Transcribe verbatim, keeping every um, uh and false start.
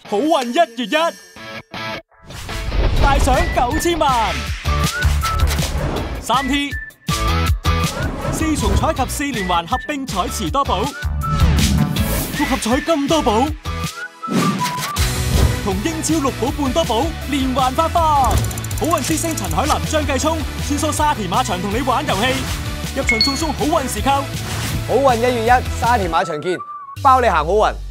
好運一月一，大獎九千萬。三 T 四重彩及四連環合併彩池多寶，六合彩金多寶，同英超六寶半多寶連環發放。好運之星陳海琳、張繼聰穿梭沙田馬場同你玩遊戲，入場仲送好運時扣。 好運一月一，沙田馬場見，包你行好運。